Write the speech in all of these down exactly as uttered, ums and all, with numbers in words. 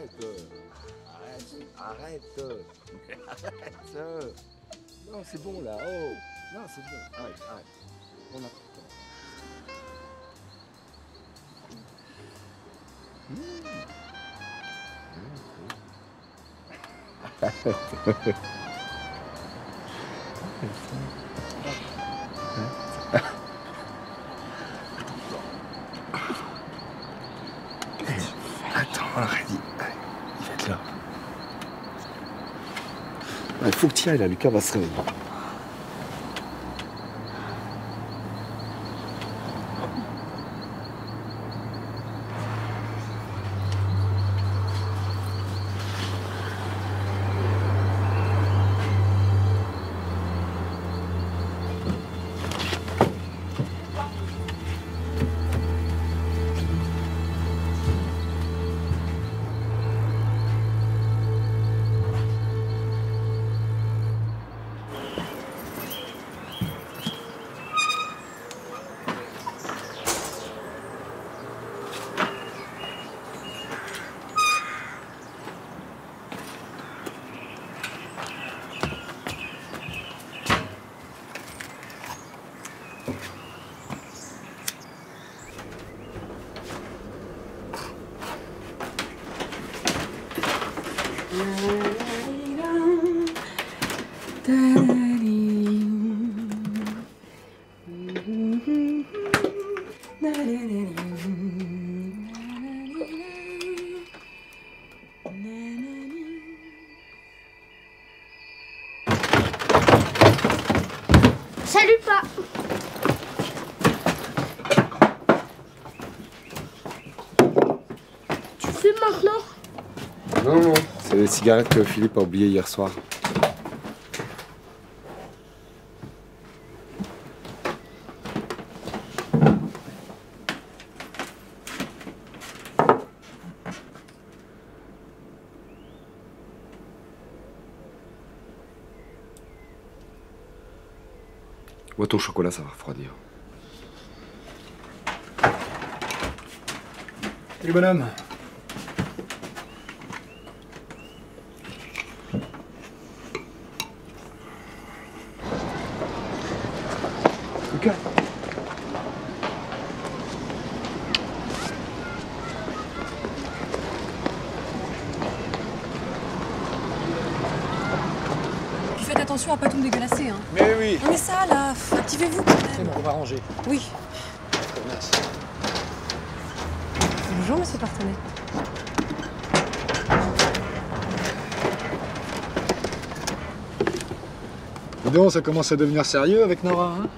arrête. Arrête. Arrête. Arrête. Non, c'est bon là. Oh. Non, c'est bon. Arrête, arrête. On a... Mmh. Attends, arrête. Il va être là. Il faut que tu y ailles là, Lucas va se réveiller. Salut, pas. Tu fumes maintenant? Non, non, c'est les cigarettes que Philippe a oubliées hier soir. Bois ton chocolat, ça va refroidir. Salut bonhomme. Lucas. Puis faites attention à pas tout me dégueulasser, hein. Mais oui. Mais ça, là, activez-vous quand C'est même. bon, on va ranger. Oui. Merci. Bonjour, monsieur Partenay. Dis donc, ça commence à devenir sérieux avec Nora, hein?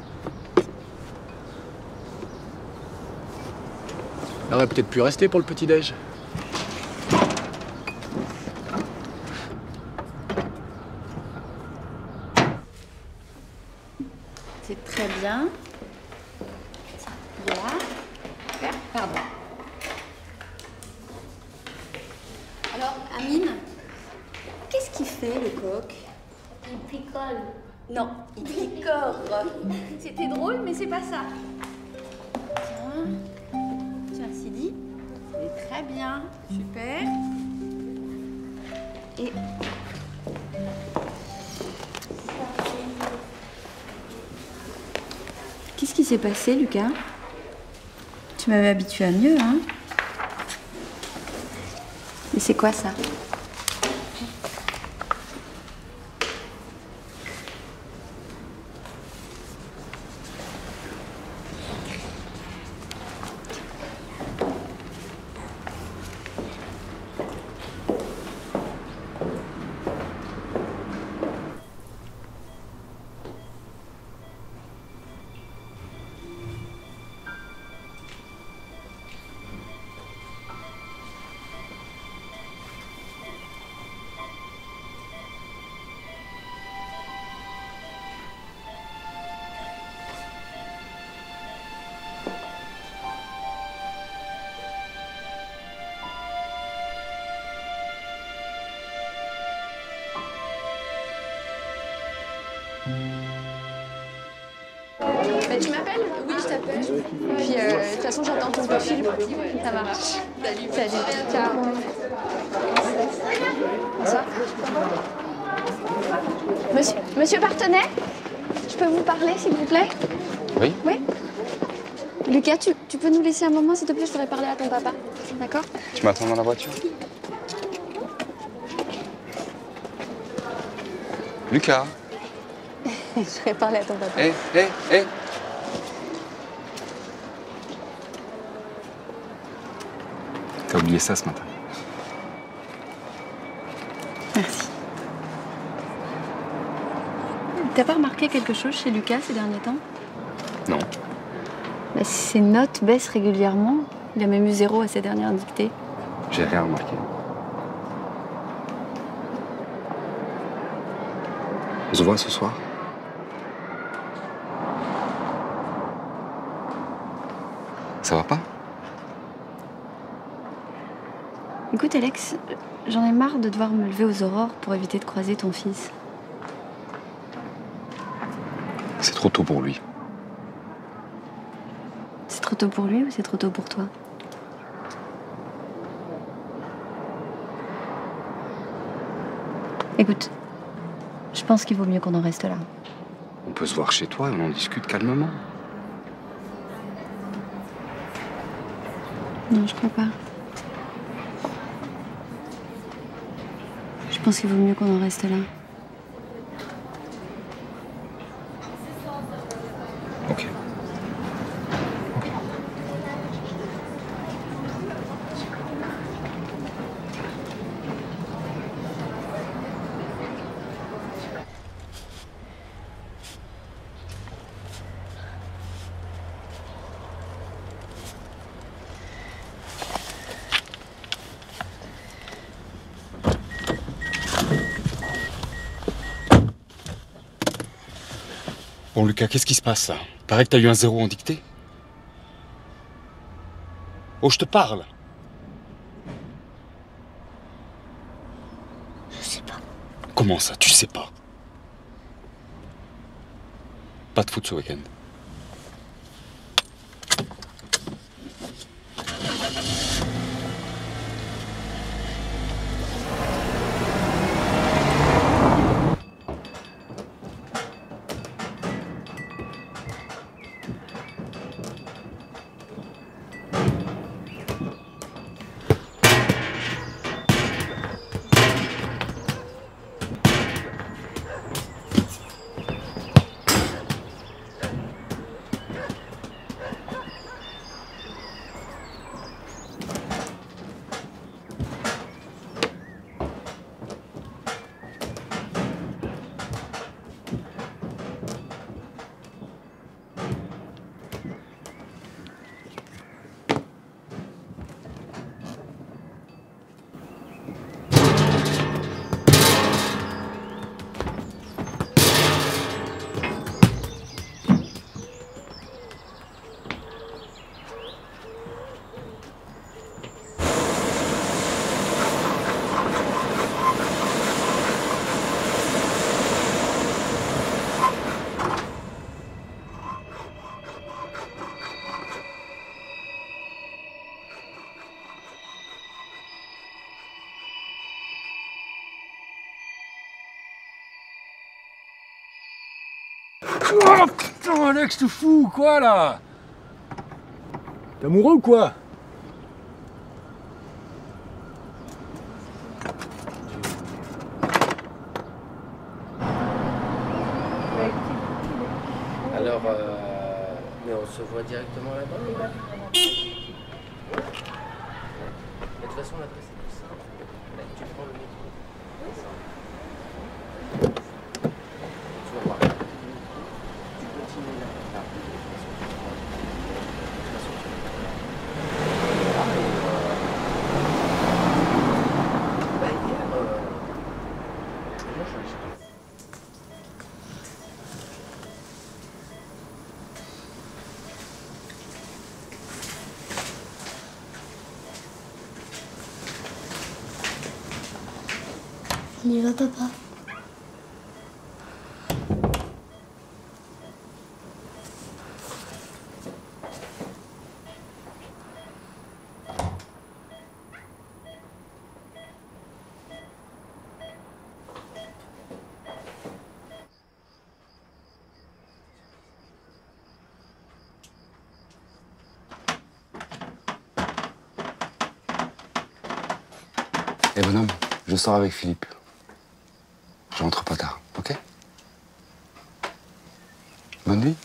Elle aurait peut-être pu rester pour le petit-déj. C'est très bien. Là. Pardon. Alors, Amine, qu'est-ce qu'il fait, le coq? Il picole. Non, il tricore. C'était drôle, mais c'est pas ça. Tiens, tiens, Sidi. C'est très bien. Super. Et... Qu'est-ce qui s'est passé, Lucas? Tu m'avais habitué à mieux, hein? Et c'est quoi ça? Bah, tu m'appelles? Oui, je t'appelle. Puis, euh, de toute façon, j'attends ton coup de fil. Ça marche. Salut. Salut. Ciao. Bonsoir. Monsieur, Monsieur Partenay, je peux vous parler, s'il vous plaît? Oui. Oui. Lucas, tu, tu peux nous laisser un moment, s'il te plaît? Je voudrais parler à ton papa. D'accord? Tu m'attends dans la voiture? Lucas. Je voudrais parler à ton papa. Hé, hé, hé. T'as oublié ça ce matin. Merci. T'as pas remarqué quelque chose chez Lucas ces derniers temps? Non. Bah, ses notes baissent régulièrement. Il a même eu zéro à ses dernières dictées. J'ai rien remarqué. On se voit ce soir? Ça va pas? Écoute Alex, j'en ai marre de devoir me lever aux aurores pour éviter de croiser ton fils. C'est trop tôt pour lui. C'est trop tôt pour lui ou c'est trop tôt pour toi? Écoute, je pense qu'il vaut mieux qu'on en reste là. On peut se voir chez toi et on en discute calmement. Non, je crois pas. Je pense qu'il vaut mieux qu'on en reste là. Ok. Bon, Lucas, qu'est-ce qui se passe là? Paraît que t'as eu un zéro en dictée. Oh, je te parle. Je sais pas. Comment ça, tu sais pas? Pas de foot ce week-end. Oh putain, Alex, te fous ou quoi là? T'es amoureux ou quoi? Alors, euh, mais on se voit directement là-bas. De toute façon, l'adresse est plus simple. Là, tu prends le métro. Tu vas voir. Tu continues là. Là. De toute façon, tu vas voir. Bah, hier, euh, moi, je suis allé. On y va, papa. Eh bonhomme, je sors avec Philippe. Je rentre pas tard, ok? Bonne nuit.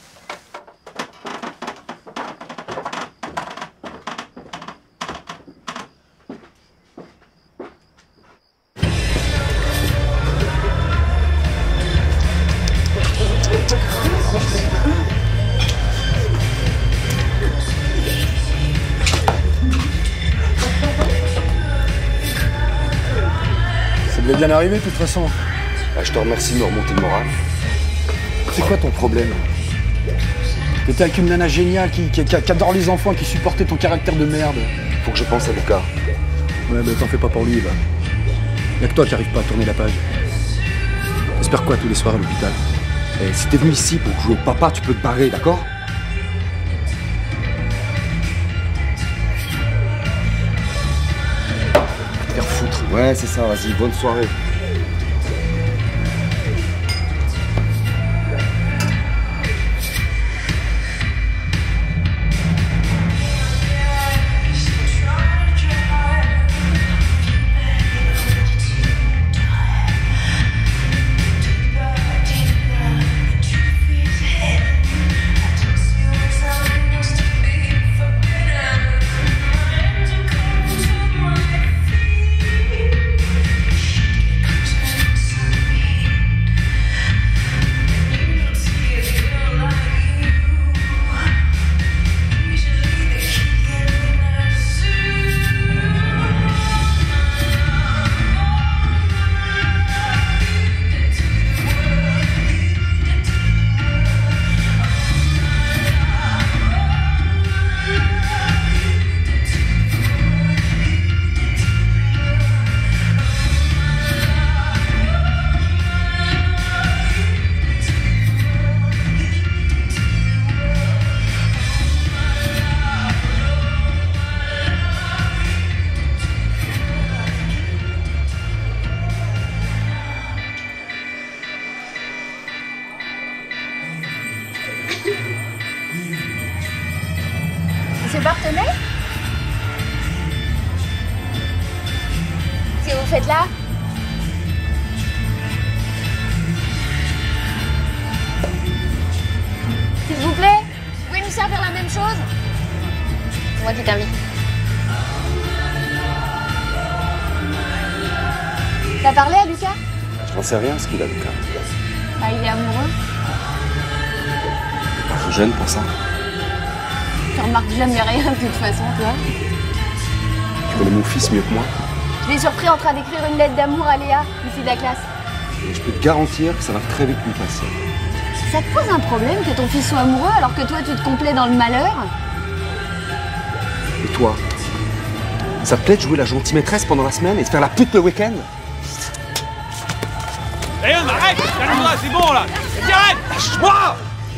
Ça devait bien arriver de toute façon. Bah, je te remercie de me remonter le moral. C'est quoi ton problème? T'étais avec une nana géniale qui, qui, qui adore les enfants, qui supportait ton caractère de merde. Faut que je pense à Lucas. Ouais, bah t'en fais pas pour lui, va. Y'a que toi qui arrive pas à tourner la page. T'espères quoi tous les soirs à l'hôpital? Eh, si t'es venu ici pour jouer au papa, tu peux te barrer, d'accord? Te faire foutre. Ouais, c'est ça, vas-y, bonne soirée. Monsieur Barthelet? Qu'est-ce que vous faites là? S'il vous plaît, vous pouvez nous servir la même chose? C'est moi qui t'invite. T'as parlé à Lucas? J'en sais rien ce qu'il a, Lucas. Ah, il est amoureux. Je suis jeune pour ça. Tu remarques jamais rien de toute façon, toi. Tu connais mon fils mieux que moi. Je l'ai surpris en train d'écrire une lettre d'amour à Léa, une fille de la classe. Et je peux te garantir que ça va très vite lui passer. Ça te pose un problème que ton fils soit amoureux alors que toi tu te complais dans le malheur? Et toi, ça te plaît de jouer la gentille maîtresse pendant la semaine et de faire la pute le week-end? Eh, on arrête! Calme-toi, c'est bon là! Vas-y, arrête! Lâche-moi!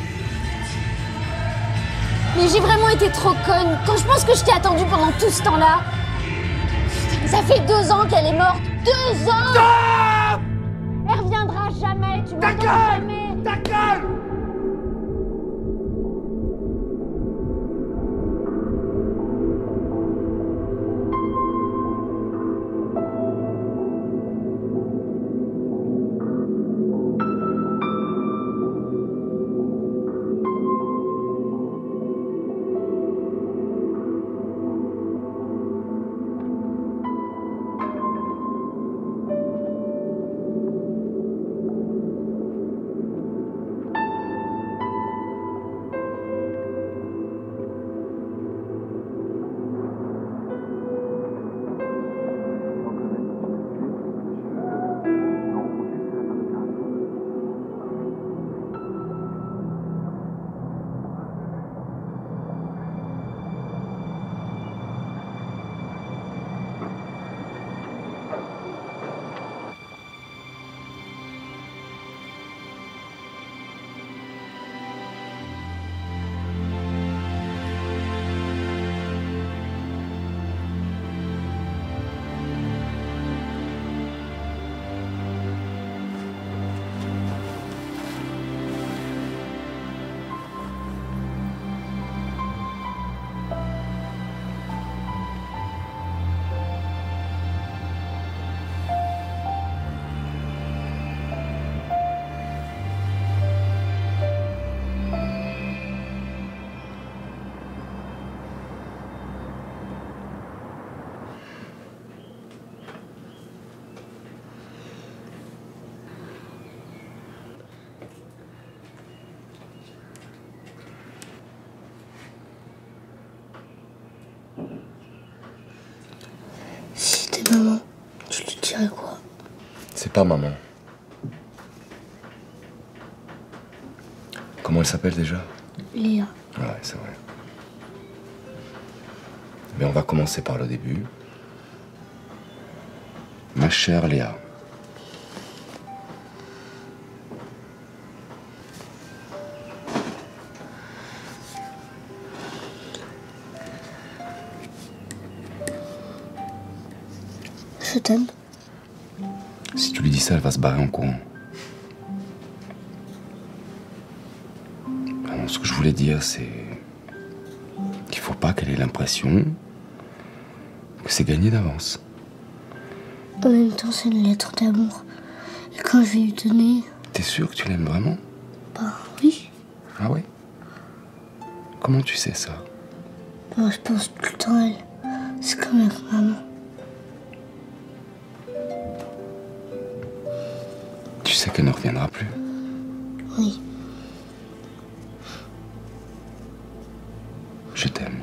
Mais j'ai vraiment été trop conne. Quand je pense que je t'ai attendu pendant tout ce temps-là. Ça fait deux ans qu'elle est morte. Deux ans! Stop! Elle reviendra jamais. Tu Ta m'entends gueule! jamais. Ta gueule! C'est pas maman. Comment elle s'appelle déjà? Léa. Ouais, c'est vrai. Mais on va commencer par le début. Ma chère Léa. Je t'aime. Si tu lui dis ça, elle va se barrer en courant. Alors, ce que je voulais dire, c'est qu'il faut pas qu'elle ait l'impression que c'est gagné d'avance. En même temps, c'est une lettre d'amour. Et quand je vais lui donner... T'es sûr que tu l'aimes vraiment? Bah oui. Ah ouais? Comment tu sais ça? Bah, je pense tout le temps à elle. C'est comme avec maman. Tu sais qu'elle ne reviendra plus. Oui. Je t'aime.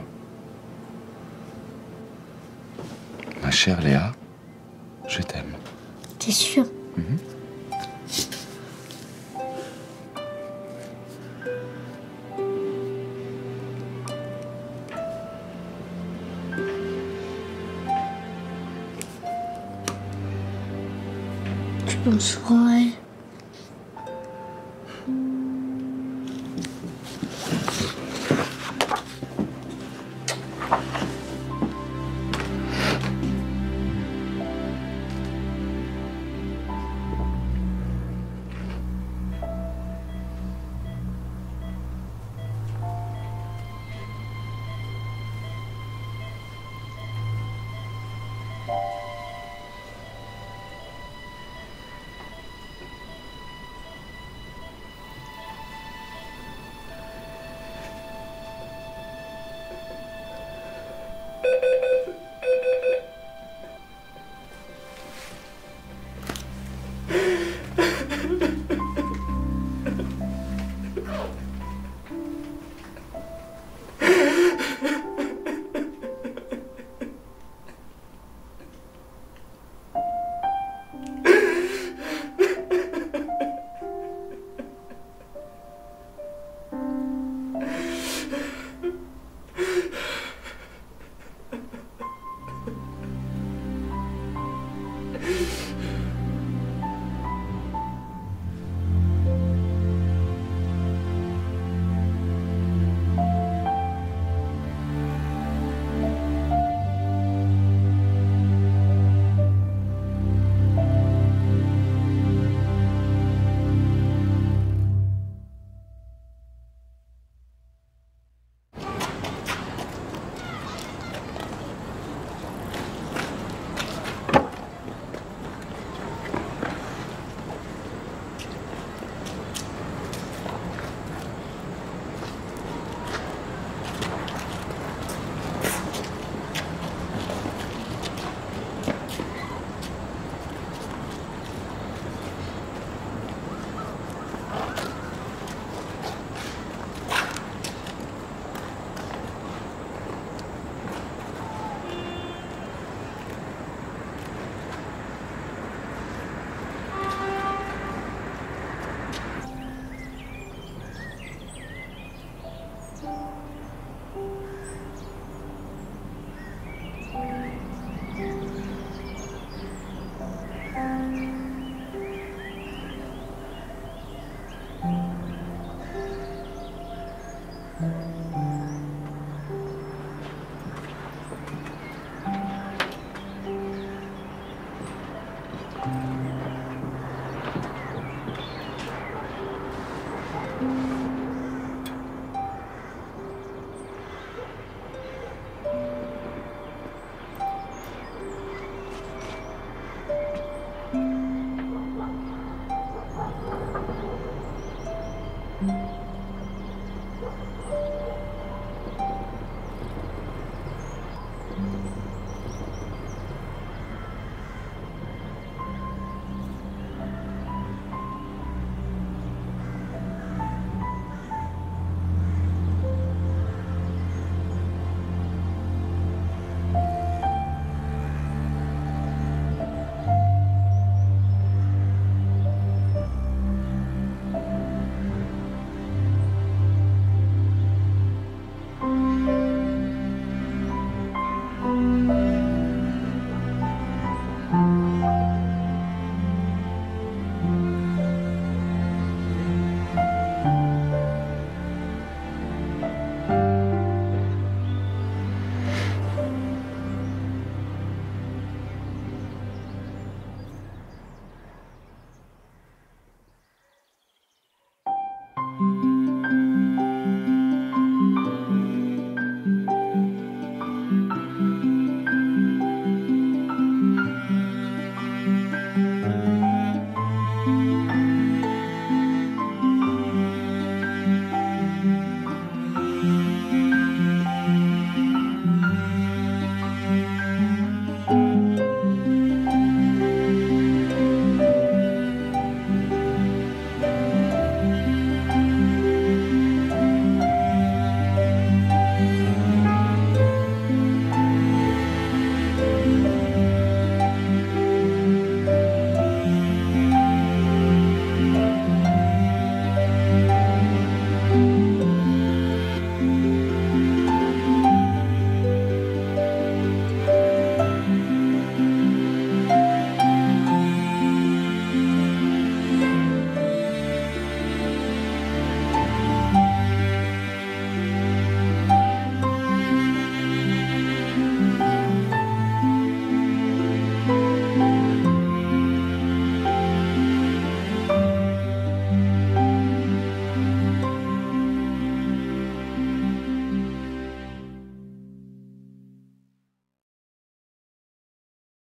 Ma chère Léa, je t'aime. T'es sûr? Mhm. Tu penses souvent à elle?